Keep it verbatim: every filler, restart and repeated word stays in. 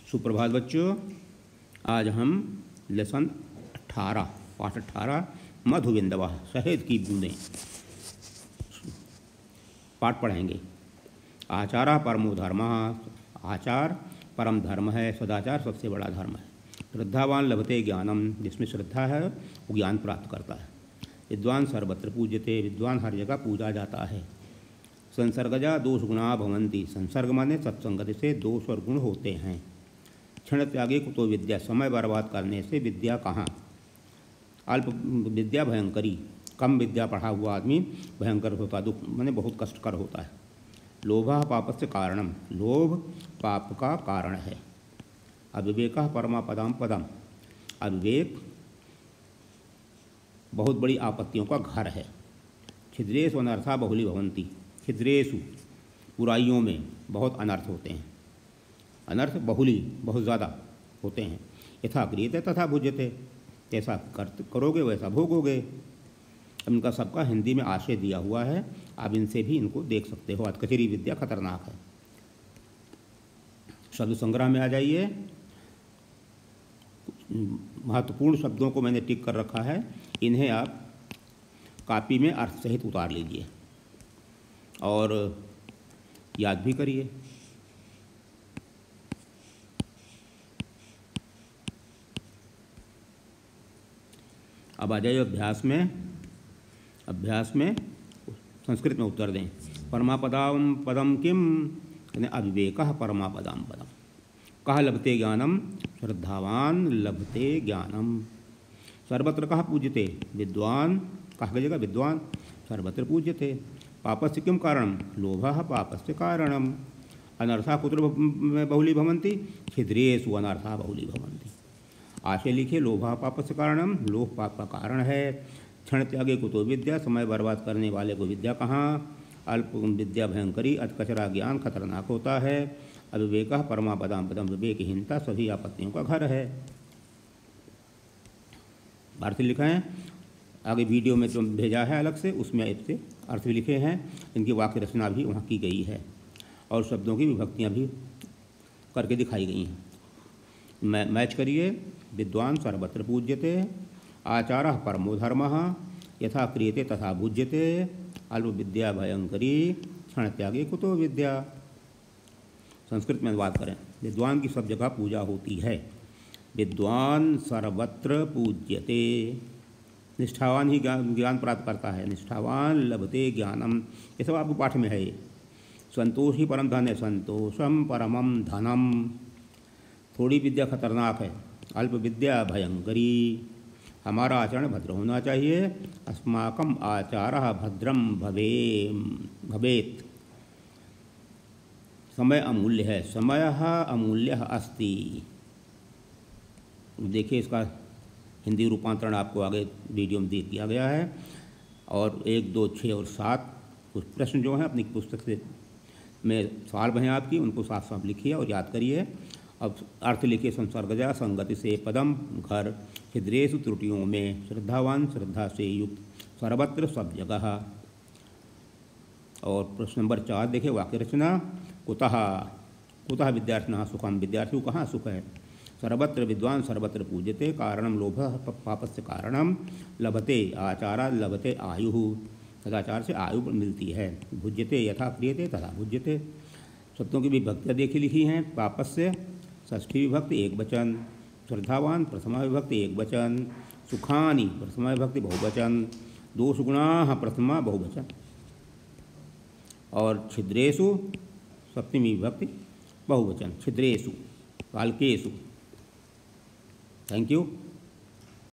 सुप्रभात बच्चों, आज हम लेसन अट्ठारह पाठ अट्ठारह मधुबिंदवा शहद की बूंदें पाठ पढ़ेंगे। आचार परमो धर्म, आचार परम धर्म है, सदाचार सबसे बड़ा धर्म है। श्रद्धावान लभते ज्ञानम, जिसमें श्रद्धा है वो ज्ञान प्राप्त करता है। विद्वान सर्वत्र पूज्यते, विद्वान हर जगह पूजा जाता है। संसर्गजा दोष गुणा भवंती, संसर्ग माने सत्संगति से दोष और गुण होते हैं। क्षण त्यागे कुतो विद्या, समय बर्बाद करने से विद्या कहाँ। अल्प विद्या भयंकरी, कम विद्या पढ़ा हुआ आदमी भयंकर होता, दुख माने बहुत कष्टकर होता है। लोभा पापस्य कारणम, लोभ पाप का कारण है। अविवेक परमा पदम पदम, अविवेक बहुत बड़ी आपत्तियों का घर है। छिद्रेषु अनर्था बहुली भवंती, छिद्रेषु बुराइयों में बहुत अनर्थ होते हैं। अनर्थ बहुली बहुत ज़्यादा होते हैं। यथा क्रियते तथा भुज्यते, जैसा कर करोगे वैसा भोगोगे। इनका सबका हिंदी में आशय दिया हुआ है, आप इनसे भी इनको देख सकते हो। अतकचरी विद्या खतरनाक है। शब्द संग्रह में आ जाइए। महत्वपूर्ण शब्दों को मैंने टिक कर रखा है, इन्हें आप कॉपी में अर्थ सहित उतार लीजिए और याद भी करिए। अब आ जाइए अभ्यास में। अभ्यास में संस्कृत में उत्तर दें। परमापदाम पदम किम, अविवेक परमापदाम पदम। कह लभते ज्ञानम, श्रद्धावान लभते ज्ञानम। सर्वत्र कह पूज्यते, विद्वान कह की जगह विद्वान, सर्वत्र पूज्यते। पापस्य किम कारणम, लोभः पापस्य कारणम। अनर्था कुत्र बहुली भवन्ति, छिद्रेषु अनर्था बहुली भवन्ति। आशय लिखिए। लोभा पापस्य कारणम, लोभ पाप का कारण है। क्षण त्यागे कुतो विद्या, समय बर्बाद करने वाले को विद्या कहाँ। अल्प विद्या भयंकरी, अतकचरा ज्ञान खतरनाक होता है। अविवेक परमापदाम पदम, विवेकहीनता सभी आपत्तियों का घर है। अर्थ लिखा है आगे वीडियो में जो भेजा है अलग से, उसमें इससे अर्थ भी लिखे हैं। इनकी वाक्य रचना भी वहाँ की गई है और शब्दों की विभक्तियाँ भी करके दिखाई गई हैं। मै मैच करिए। विद्वान सर्वत्र पूज्यते, आचार परमो धर्म, यथा क्रियते तथा भुज्यते। अल्प विद्या भयंकरी, क्षण त्यागे कुतो विद्या। संस्कृत में अनुवाद करें। विद्वान की सब जगह पूजा होती है। विद्वान सर्वत्र पूज्यते, निष्ठावान ही ज्ञान ज्ञान प्राप्त करता है। निष्ठावान लभते ज्ञानम, ये सब आपको पाठ में है। ये संतोष ही परम धन है, संतोषम परमम धनम। थोड़ी विद्या खतरनाक है, अल्प विद्या भयंकरी। हमारा आचरण भद्र होना चाहिए। अस्माकम आचारः भद्रम भवे भवेत्। समय अमूल्य है, समयः अमूल्यः अस्ति। देखिए इसका हिंदी रूपांतरण आपको आगे वीडियो में दे दिया गया है। और एक दो छः और सात कुछ प्रश्न जो हैं अपनी पुस्तक से में सवाल हैं आपकी, उनको साफ साफ लिखिए और याद करिए। अब अर्थ लिखिए। संसर्गजा संगति से पदम, घर। छिद्रेषु त्रुटियों में, श्रद्धावान श्रद्धा से युक्त, सर्वत्र सब जगह। और प्रश्न नंबर चार देखिए वाक्य रचना। कुतः कुतः विद्यार्थिनः सुखम, विद्यार्थी को कहाँ सुख है। सर्वत्र विद्वान सर्वत्र पूज्यते, कारणम लोभः पापस्य कारणम। लभते आचारा लभते आयु, सदाचार से आयु मिलती है। भुज्यते यथा क्रियते तथा भुज्यते। शब्दों की विभक्तियाँ देखी लिखी हैं। पापस्य षष्ठी विभक्ति एक वचन, श्रद्धावान प्रथमा विभक्ति एक वचन, सुखानि प्रथमा विभक्ति बहुवचन, दोष गुणाः प्रथमा बहुवचन, और छिद्रेषु सप्तमी विभक्ति बहुवचन। छिद्रेषु काल्केषु। Thank you.